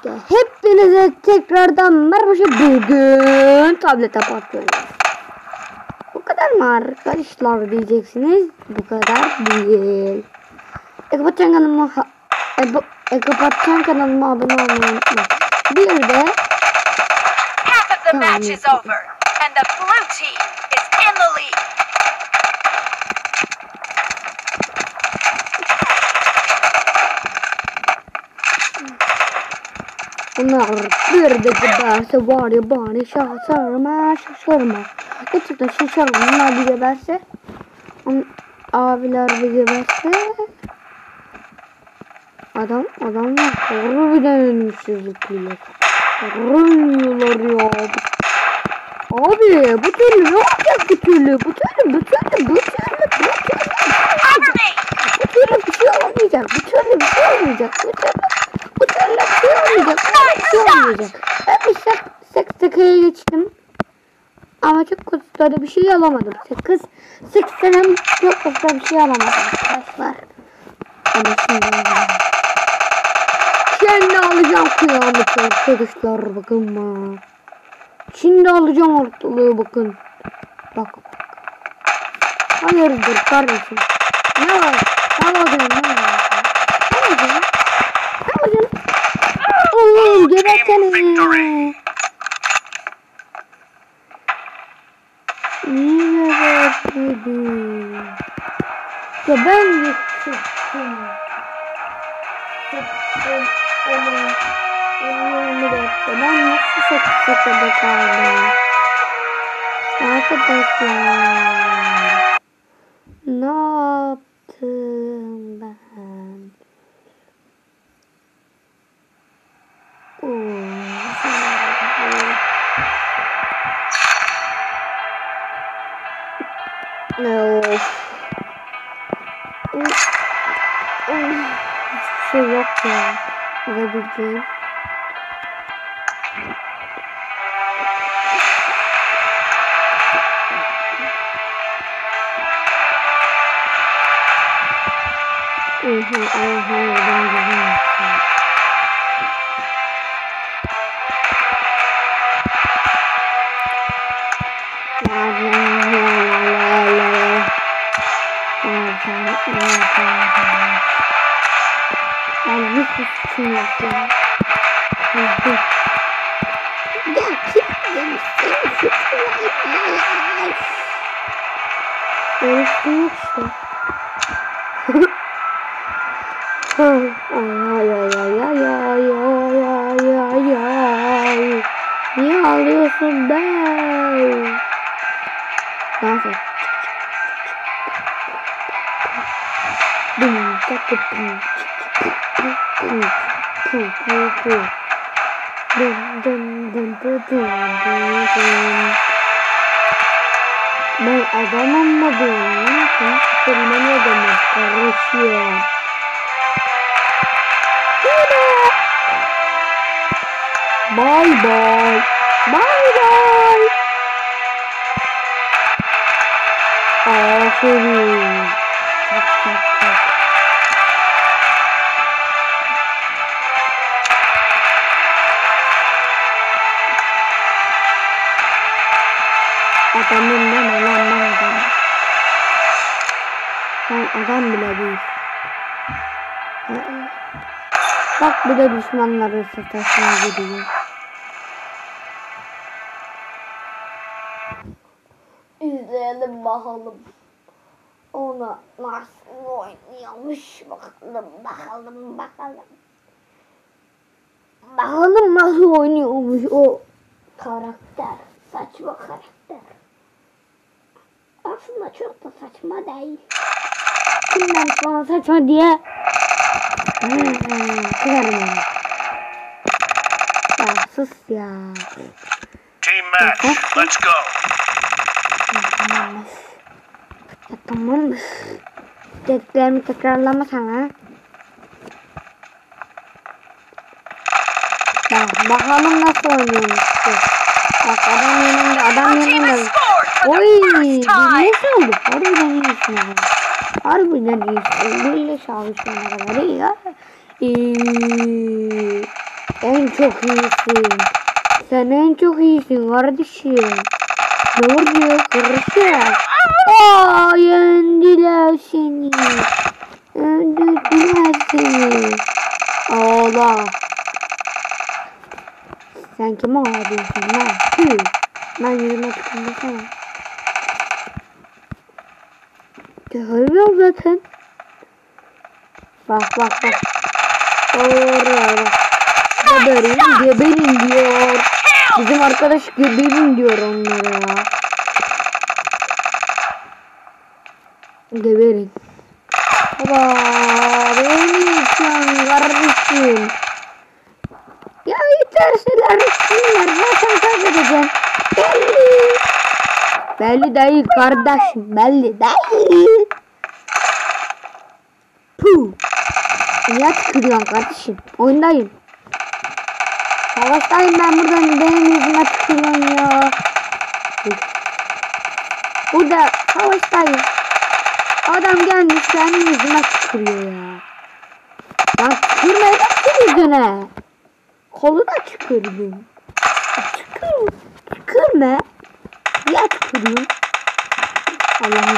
Hepinize tekrardan merhaba. Bugün tablete patlıyoruz. Bu kadar mı arkadaşlar diyeceksiniz? Bu kadar değil. Kapatacağım kanalıma abone olmayı unutmayın. Bir de Half of the match is over and the blue team is in the lead. Bunlar bir de geberse var ya bari şaşırma. Gerçekten şaşırma. Bunlar bir geberse. Abiler bir geberse. Adamlar harbiden ölümsüzlükler. Ölüyorlar ya. Abi bu türlü ne olacak bu türlü? Bu türlü bir şey olamayacak. Bu türlü bir şey olmayacak. Ben bir sakaya geçtim. Ama çok kötü bir şey alamadım. 8 senem çok kötü bir şey alamadım arkadaşlar. Ama şimdi alacağım kıyamet arkadaşlar, bakın bana. Şimdi alacağım ortalığı, bakın. Bak. Hayırdır kardeşim? Ne var? Oğlum gebersene. Niye gebertmedin? Ya ben gittim. Ben nasıl sakada kaldım? Arkadaşlar, ne yaptım ben? Hiçbir şey yok ya. Alabileceğim. Ben hiçbir suçum yok ya. Ya kim demişsin suçum yok? Öyle suçum yok işte. Ay. Niye ağlıyorsun be? Dans et. Ben adam olmadığım için söylemedim kardeşim. Bye bye. Aferin. Çok. Adamım ben adam. Sen adam bile değil. Bak bir de düşmanların sırtına gidiyor. İzleyelim bakalım. Ona nasıl oynuyormuş bakalım. Bakalım nasıl oynuyormuş o karakter. Saçma karakter. Aslında çok da saçma değil. Kimden sonra saçma diye kırarım onu. Ya sus ya. Team match, let's go. Tamam. Dediklerimi tekrarlama sana. Bakalım nasıl oynuyormuş. Bak adam yanında. Oy, nasıl oldu? Harbiden iyisin ya. Harbiden iyisin. Böyle çalışmalar var ya. En çok iyisin. Sen en çok iyisin kardeşim. Ne oluyor kardeşim? Aa, yendiler seni. Öldürdüler seni. Ağla. Sen kime ağlıyorsun lan? Hı. Ben yüzüme tıkındırsana. Görmüyorum zaten. Bak. Oraya bak. Geberin diyor. Bizim arkadaş geberin diyor onlara ya. Geberin. Baba beni için kardeşim. Ya yeter şeyler zaten kaybedeceğim. Belli değil kardeşim, belli değil. Puh. Niye tükürüyorsun kardeşim? Oyundayım. Savaştayım ben buradan, benim yüzüme tükürüyorsun ya. Burada savaştayım. Adam gelmiş benim yüzüme tükürüyor ya. Ben tükürmeyi de yüzüne. Kolu da tükürdüm. Tükürme. Niye tükürüyorsun? Allah'ım.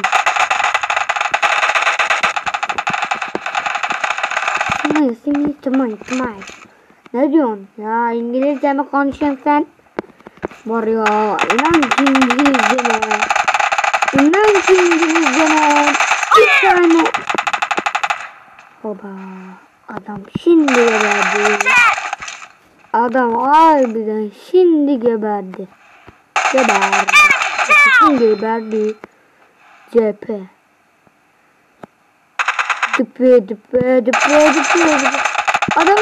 Tamam. Ne diyorsun? Ya İngilizce mi konuşuyorsun sen? Var ya, inan ki İngilizce mi? İnan ki İngilizce mi? Bir tane. Baba, adam şimdi geberdi. Adam harbiden şimdi geberdi. Geberdi. Cephe. Düpe. Adam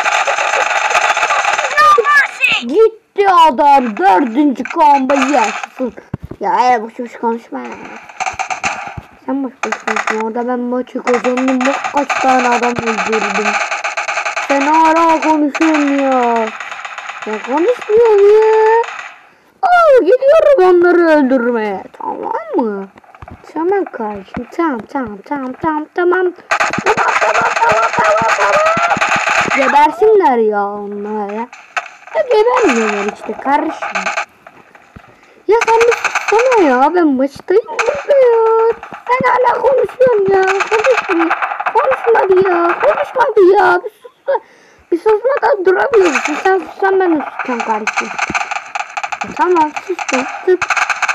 gitti adam. 4. kombayı yaşasın. Ya boş konuşma ya. Sen boş konuşma. Orada ben maçı kazandım. Bak kaç tane adam öldürdüm. Sen hala konuşuyorsun ya. Ya konuşmuyorsun ya. Gidiyorum onları öldürmeye. Tamam mı? Tamam kardeşim. Tamam. Gebersinler ya onlar ya. Ya gebermiyorlar işte kardeşim. Ya sen bir sussana ya. Ben maçtayım burada ya. Sen hala konuşuyorsun ya. Konuşmadı ya. Bir susmadan duramıyorsun. Sen sussan ben de sussam kardeşim. Tamam sustum. Tıp.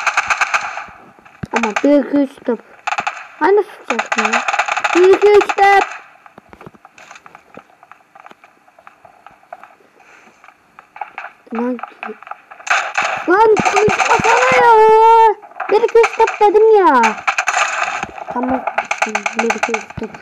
Ama 1-2-3 tıp. Hani susacaksın ya? 1-2-3 tıp. Lan konuşmasana ya. 1-2-3 tıp dedim ya. Tamam. 1-2-3 tıp.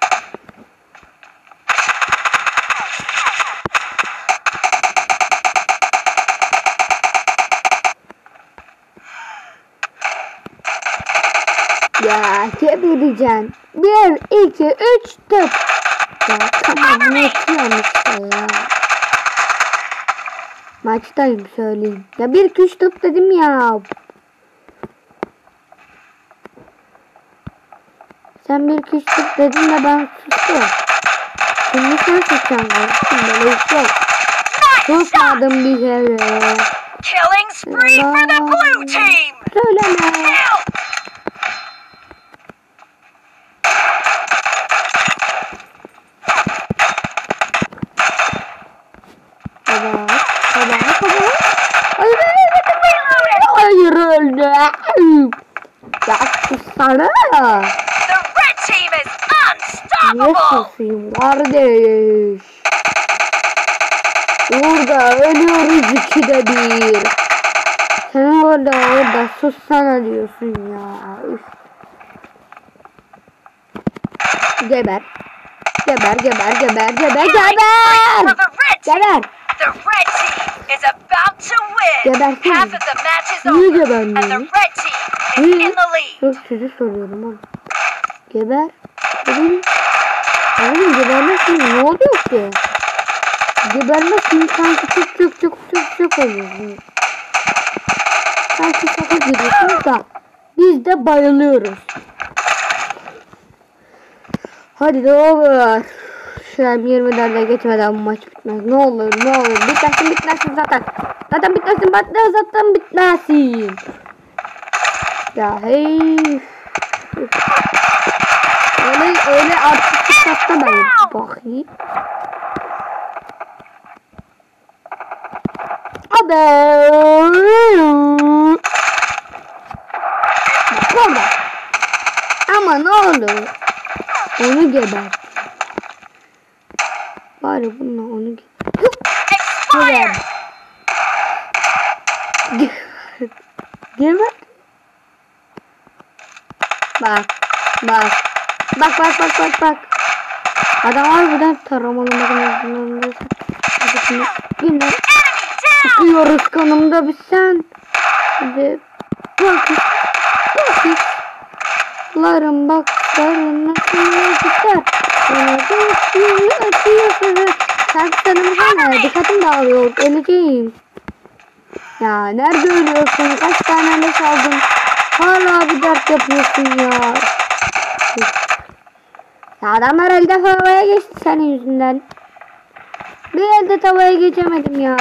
Ya gebereceğim. 1-2-3 tıp. Ya tamam unutuyorum işte ya. Maçtayım söyleyeyim. Ya 1-2-3 tıp dedim ya. Sen 1-2-3 tıp dedin de ben sustum. Şimdi sen susacaksın kardeşim. Böyle hiç yok. Susmadım bir kere. Killing spree for the blue team. Söyleme. Hayır öldü. Ya sussana. The red team is Niye unstoppable. susayım kardeş? Burada ölüyoruz 2'de 1. Sen orada sussana diyorsun ya. Üf. Geber. For the red team. Geber. The red team is about to win. Gebersene. Half of the match is Niye over, gebermiyor? and the red team is in the lead. Yok sizi soruyorum oğlum. Geber. Oğlum gebermezsin ne oluyor ki? Gebermezsin sanki çok oluyor. Sanki şaka giriyorsun da biz de bayılıyoruz. Hadi de olur. Arkadaşlar 24'e geçmeden bu maç bitmez. Ne olur ne olur. Bitmesin zaten. Zaten bitmesin. Ya hey. Öyle artık çıkartta ben bakayım. Abi. Bak orada. Ama ne olur. Onu geber. Bari bununla onu geber. Geber. Bak. Adam harbiden taramalı makinesinde yine sıkıyoruz kanımda bir sen. Hadi bakışlarım baklarım nasıl gider. Sen sanırım dikkatim dağılıyor. Öleceğim. Ya nerede ölüyorsun? Kaç tane leş aldın? Hala bir dert yapıyorsun ya. Adamlar elde havaya geçti senin yüzünden. Bir elde tavaya geçemedim ya.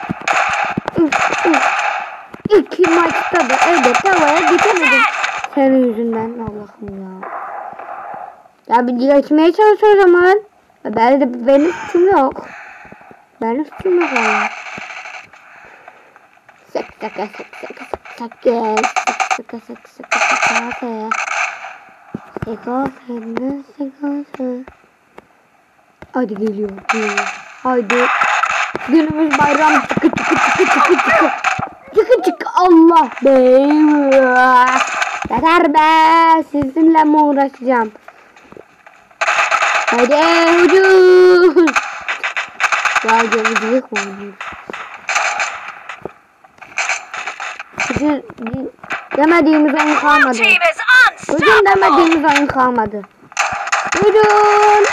İki maçta da elde tavaya geçemedim senin yüzünden. Allah'ım ya. Ya bir geçmeye çalış o zaman. Benim suçum yok. Benim suçum yok ya. Hadi geliyor. Hadi. Günümüz bayram. Çıkı. Allah be. Yeter be. Sizinle mi uğraşacağım? Hadi hücum. Ya gemicilik olmuş. Demediğimiz oyun kalmadı. Hücum demediğimiz oyun kalmadı. Hücum.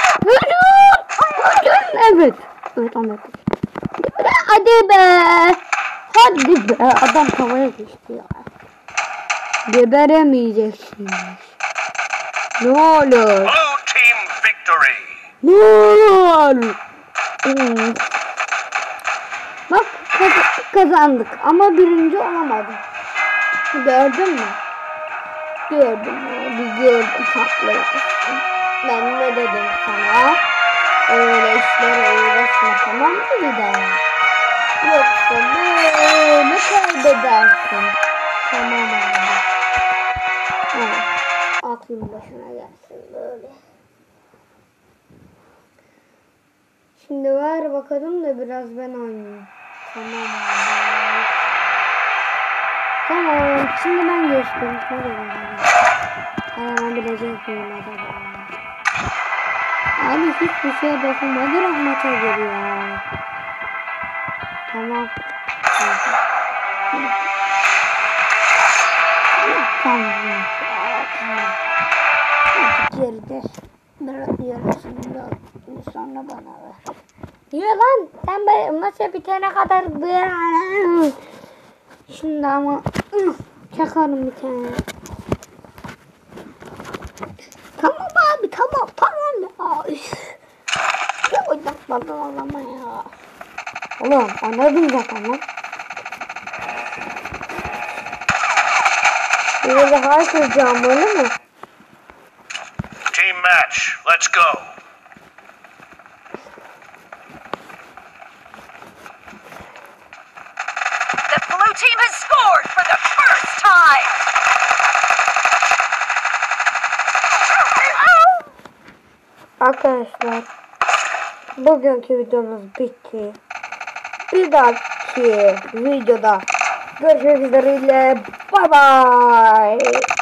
Evet. Evet anladım. Hadi be. Adam tavaya geçti ya. Geberemeyeceksiniz. Ne olur. Blue team victory. Ne olur. Bak kazandık ama birinci olamadık. Gördün mü? Gördüm haklısın. Ben ne dedim sana? Öyle işlere uğraşma tamam mı bir daha? Yoksa böyle kaybedersin. Tamam abi. Evet. Aklın başına gelsin böyle. Şimdi ver bakalım da biraz ben oynayayım. Tamam abi. Tamam. Şimdi ben geçtim. Tamam bilecek miyim acaba? Abi hiçbir şeye dokunma. Direkt maça geliyor. Tamam. Tamam. Geride. Biraz yarısını sonra bana ver. Niye lan? Sen maça bitene kadar şimdi ama çakarım bir tane. Tamam abi tamam ya. Ya oynatmadın ama ya. Oğlum anladın zaten lan. Böyle harcayacağım öyle mi? Team match. Let's go. The blue team has scored for the first time. Arkadaşlar bugünkü videomuz bitti. Bir dahaki videoda görüşmek üzere. Bye bye.